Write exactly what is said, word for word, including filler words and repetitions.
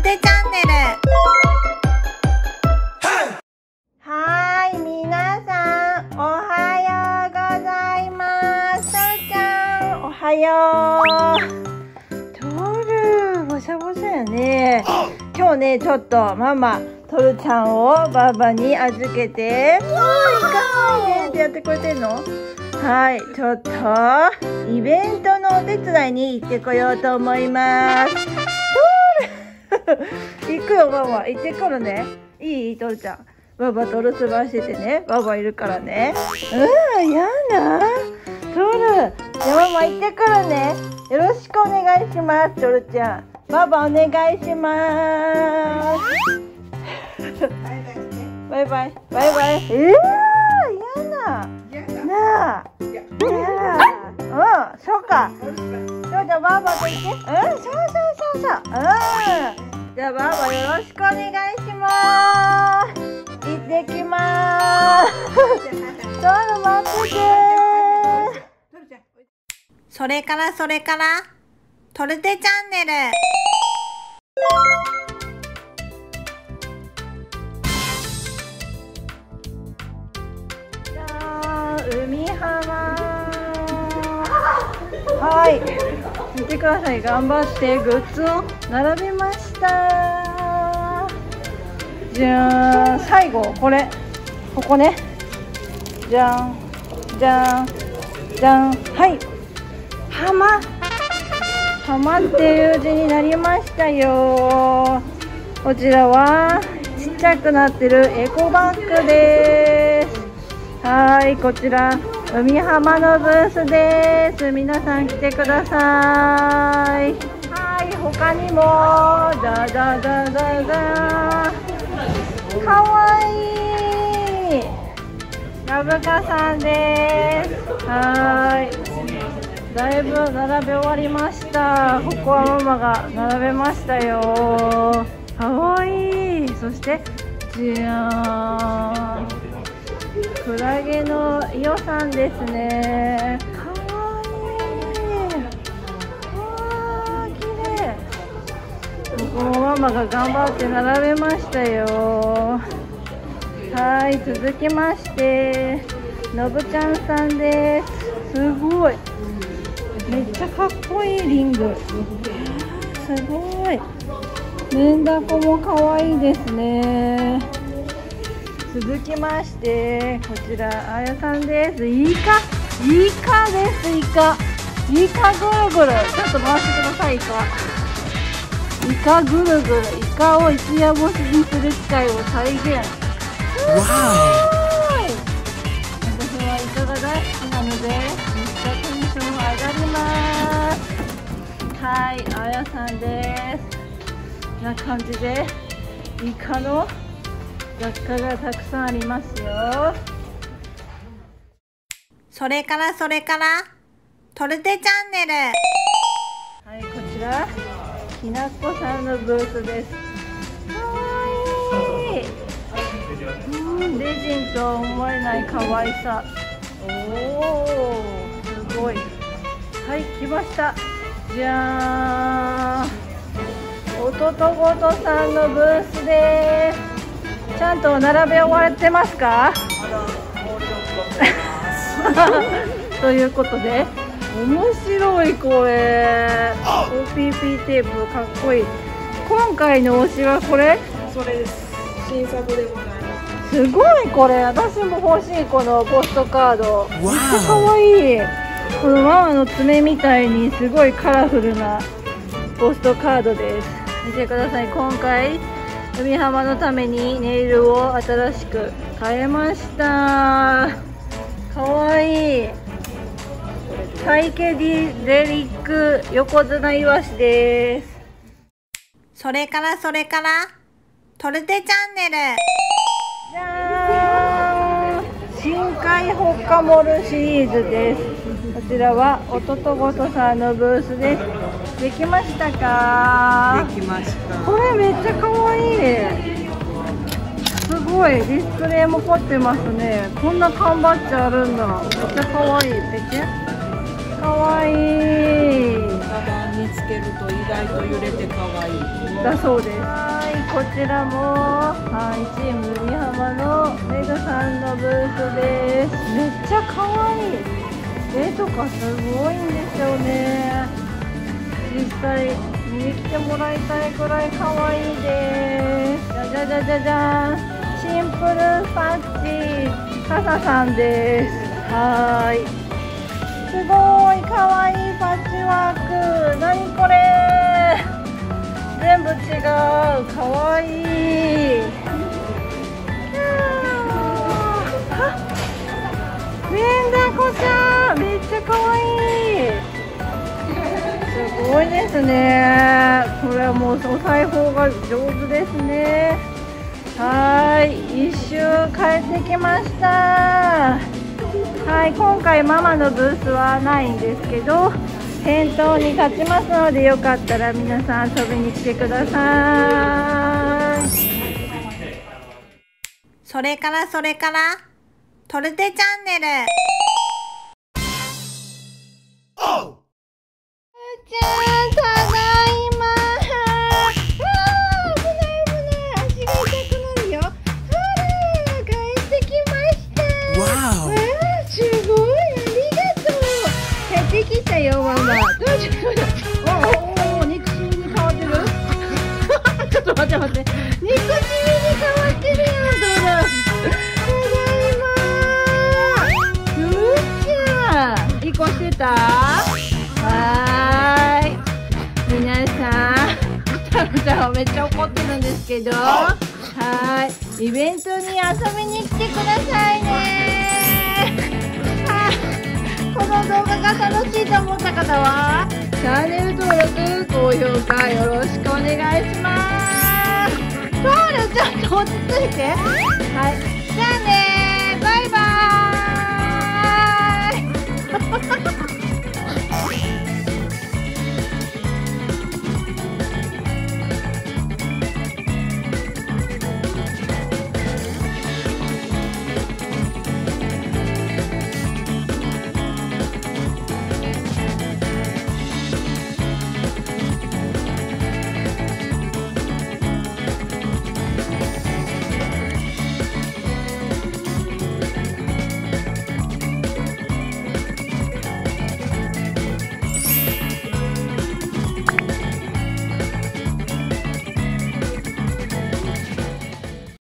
テチャンネル。はーい、皆さんおはようございます。トルちゃんおはよう。トルボシャボシャやね。今日ねちょっとママトルちゃんをババに預けて、もう行かないでってやってくれてんの？はい、ちょっとイベントのお手伝いに行ってこようと思います。行くよママ、行ってくるね。いい？トルちゃんババと留守番しててね、ババいるからね。うん、やだトル、じゃあママ行ってくるね。よろしくお願いします。トルちゃんババお願いします。バイバイバイバイ。えー、やだなあ、いや、うん、そうか。じゃあバーバと行って。うん、そうそうそうそう。うん。じゃあバーバよろしくお願いします。行ってきます。どうぞ待ってて。それからそれからトルテチャンネル。海浜。はい、見てください。頑張ってグッズを並べました。じゃあ最後これ、ここね。じゃんじゃんじゃん。はい、浜浜っていう字になりましたよ。こちらはちっちゃくなってるエコバッグです。はい、こちら海浜のブースです。皆さん来てください。はい、他にもダダダダダ、かわいいラブカさんです。はい、だいぶ並べ終わりました。ここはママが並べましたよ。かわいい。そしてじゃーん、クラゲのイオさんですね。かわいい。わー、きれい。ここもママが頑張って並べましたよ。はい、続きましてのぶちゃんさんです。すごい、めっちゃかっこいいリング。すごい。メンダコもかわいいですね。続きましてこちらあやさんです。イカイカです。イカイカぐるぐる、ちょっと回してください。イカイカぐるぐる、イカを一夜干しにする機械を再現。すごい。私はイカが大好きなのでめっちゃテンション上がります。はい、あやさんです。な感じでイカの雑貨がたくさんありますよ。それからそれからトルテチャンネル。はい、こちらきなこさんのブースです。かわいい。うん、レジンとは思えない可愛さ。おお、すごい。はい、来ました。じゃーん、おととごとさんのブースです。ちゃんと並べ終わってますか？ということで面白いこれ オーピーピー テープかっこいい。今回の推しはこれ？ それです。新作でございます。 すごいこれ、私も欲しい。このポストカードめっちゃかわいい。このママの爪みたいにすごいカラフルなポストカードです。見てください。今回海浜のためにネイルを新しく変えました。かわいい。サイケデリック横綱イワシです。それからそれからトルテチャンネル。じゃーん、深海ホッカモルシリーズです。こちらはおととごとさんのブースです。できましたか？ できました。 これめっちゃかわいい。すごい、ディスプレイも凝ってますね。こんな缶バッジあるんだ。めっちゃかわいい。ペチェかわいい。 カバンにつけると意外と揺れてかわいい。 だそうです。はい、こちらも、はい、チーム海浜のメグさんのブースです。めっちゃ可愛い。絵とかすごいんですよね。実際見に来てもらいたいくらい可愛いです。じゃじゃじゃじゃじゃん。シンプルパッチかささんです。はーい。すごい可愛いパッチワーク。なにこれ。全部違う。可愛い。メンダコちゃん、めっちゃ可愛い。すごいですね。これはもうお裁縫が上手ですね。はい、一周帰ってきました。はい、今回ママのブースはないんですけど、店頭に立ちますので、よかったら皆さん遊びに来てください。 それからそれからトルテチャンネル。 じゃあ、ただいま。わあ、危ない危ない。足が痛くなるよ。あら、帰ってきました。わあ、すごい、ありがとう。帰ってきたよ、ママ。どうしよう。おお、肉汁に変わってる。ちょっと待って待って。肉汁に変わってるよ、どうだ。いっこしてた？はーい。皆さん、タロちゃんはめっちゃ怒ってるんですけど、はーい。イベントに遊びに来てくださいね。はー、この動画が楽しいと思った方は、チャンネル登録、高評価よろしくお願いします。タロちゃんと落ち着いて。はい。じゃあねー。バイバーイ。